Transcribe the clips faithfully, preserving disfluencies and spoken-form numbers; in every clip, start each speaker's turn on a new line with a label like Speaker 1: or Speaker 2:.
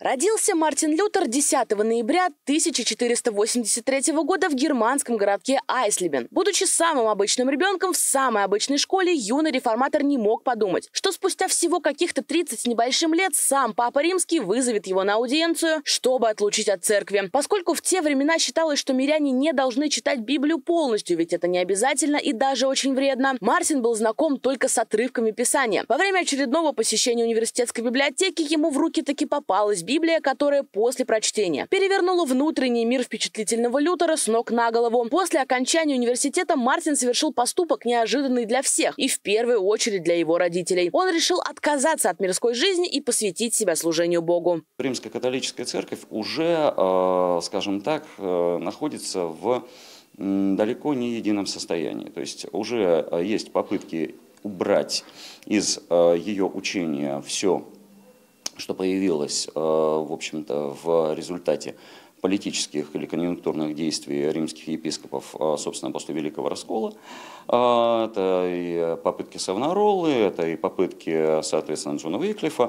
Speaker 1: Родился Мартин Лютер десятого ноября тысяча четыреста восемьдесят третьего года в германском городке Айслебен. Будучи самым обычным ребенком в самой обычной школе, юный реформатор не мог подумать, что спустя всего каких-то тридцать с небольшим лет сам Папа Римский вызовет его на аудиенцию, чтобы отлучить от церкви. Поскольку в те времена считалось, что миряне не должны читать Библию полностью, ведь это не обязательно и даже очень вредно, Мартин был знаком только с отрывками Писания. Во время очередного посещения университетской библиотеки ему в руки таки попалась Библия, которая после прочтения перевернула внутренний мир впечатлительного Лютера с ног на голову. После окончания университета Мартин совершил поступок, неожиданный для всех и в первую очередь для его родителей. Он решил отказаться от мирской жизни и посвятить себя служению Богу.
Speaker 2: Римская католическая церковь уже, э, скажем так, э, находится в м, далеко не едином состоянии. То есть уже есть попытки убрать из э, ее учения все, что появилось, в общем-то, в результате политических или конъюнктурных действий римских епископов, собственно, после Великого Раскола. Это и попытки Савонаролы, это и попытки, соответственно, Джона Уиклифа,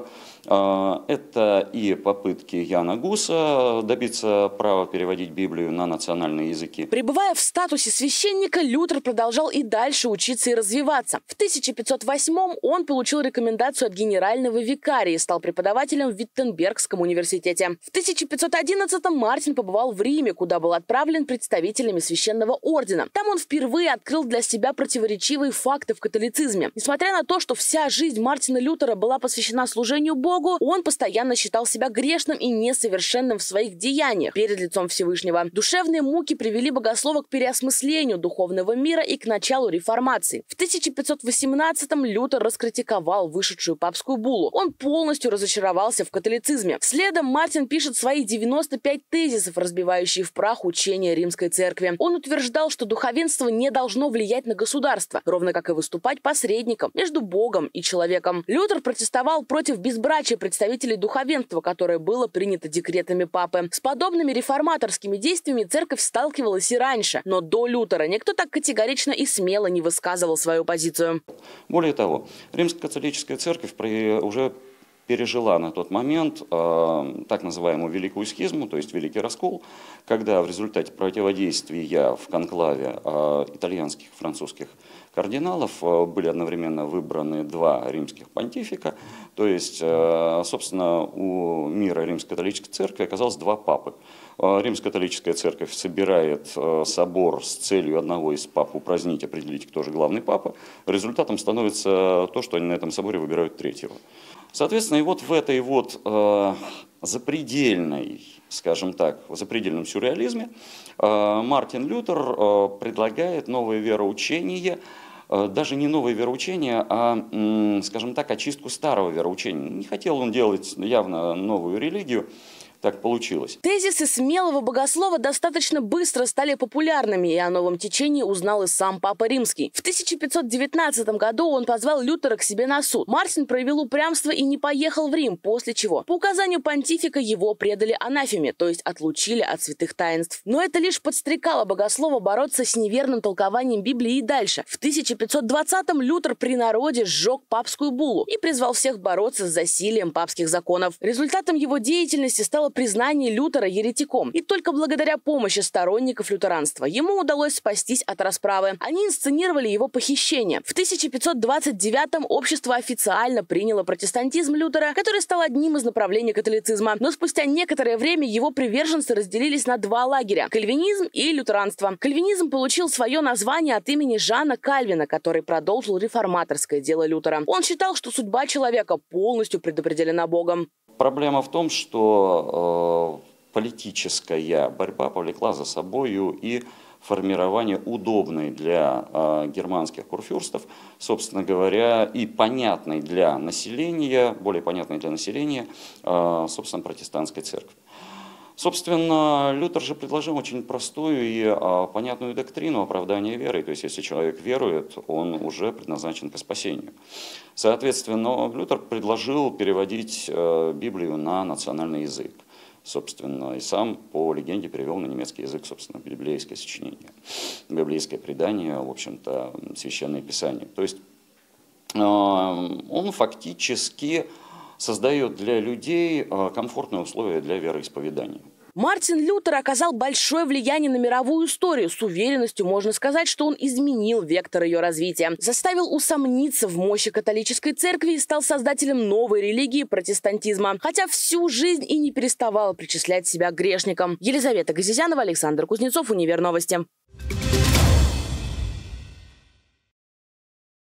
Speaker 2: это и попытки Яна Гуса добиться права переводить Библию на национальные языки.
Speaker 1: Пребывая в статусе священника, Лютер продолжал и дальше учиться и развиваться. В тысяча пятьсот восьмом он получил рекомендацию от генерального викария и стал преподавателем в Виттенбергском университете. В тысяча пятьсот одиннадцатом Мартин побывал в Риме, куда был отправлен представителями священного ордена. Там он впервые открыл для себя противоречивые факты в католицизме. Несмотря на то, что вся жизнь Мартина Лютера была посвящена служению Богу, он постоянно считал себя грешным и несовершенным в своих деяниях перед лицом Всевышнего. Душевные муки привели богослова к переосмыслению духовного мира и к началу реформации. В тысяча пятьсот восемнадцатом Лютер раскритиковал вышедшую папскую буллу. Он полностью разочаровался в католицизме. Следом Мартин пишет свои девяносто пять тезисов, разбивающие в прах учение Римской церкви. Он утверждал, что духовенство не должно влиять на государство, ровно как и выступать посредником между Богом и человеком. Лютер протестовал против безбрачия представителей духовенства, которое было принято декретами папы. С подобными реформаторскими действиями церковь сталкивалась и раньше, но до Лютера никто так категорично и смело не высказывал свою позицию.
Speaker 2: Более того, Римско-католическая церковь уже пережила на тот момент э, так называемую Великую схизму, то есть Великий Раскол, когда в результате противодействия в конклаве э, итальянских и французских кардиналов э, были одновременно выбраны два римских понтифика, то есть, э, собственно, у мира Римско-католической церкви оказалось два папы. Э, Римско-католическая церковь собирает э, собор с целью одного из пап упразднить, определить, кто же главный папа. Результатом становится то, что они на этом соборе выбирают третьего. Соответственно, и вот в этой вот э, запредельной, скажем так, в запредельном сюрреализме э, Мартин Лютер э, предлагает новое вероучение, э, даже не новое вероучение, а, э, скажем так, очистку старого вероучения. Не хотел он делать явно новую религию. Так получилось.
Speaker 1: Тезисы смелого богослова достаточно быстро стали популярными, и о новом течении узнал и сам Папа Римский. В тысяча пятьсот девятнадцатом году он позвал Лютера к себе на суд. Мартин проявил упрямство и не поехал в Рим, после чего по указанию понтифика его предали анафеме, то есть отлучили от святых таинств. Но это лишь подстрекало богослова бороться с неверным толкованием Библии и дальше. В тысяча пятьсот двадцатом Лютер при народе сжег папскую буллу и призвал всех бороться с засилием папских законов. Результатом его деятельности стало признание Лютера еретиком. И только благодаря помощи сторонников лютеранства ему удалось спастись от расправы. Они инсценировали его похищение. В тысяча пятьсот двадцать девятом общество официально приняло протестантизм Лютера, который стал одним из направлений католицизма. Но спустя некоторое время его приверженцы разделились на два лагеря – кальвинизм и лютеранство. Кальвинизм получил свое название от имени Жана Кальвина, который продолжил реформаторское дело Лютера. Он считал, что судьба человека полностью предопределена Богом.
Speaker 2: Проблема в том, что э, политическая борьба повлекла за собою и формирование удобной для э, германских курфюрстов, собственно говоря, и понятной для населения, более понятной для населения, э, собственно, протестантской церкви. Собственно, Лютер же предложил очень простую и а, понятную доктрину оправдания веры. То есть, если человек верует, он уже предназначен к спасению. Соответственно, Лютер предложил переводить э, Библию на национальный язык. Собственно, и сам, по легенде, перевел на немецкий язык, собственно, библейское сочинение, библейское предание, в общем-то, священное писание. То есть, э, он фактически создает для людей комфортные условия для вероисповедания.
Speaker 1: Мартин Лютер оказал большое влияние на мировую историю. С уверенностью можно сказать, что он изменил вектор ее развития, заставил усомниться в мощи католической церкви и стал создателем новой религии протестантизма. Хотя всю жизнь и не переставал причислять себя к грешникам. Елизавета Газизянова, Александр Кузнецов, Универ Новости.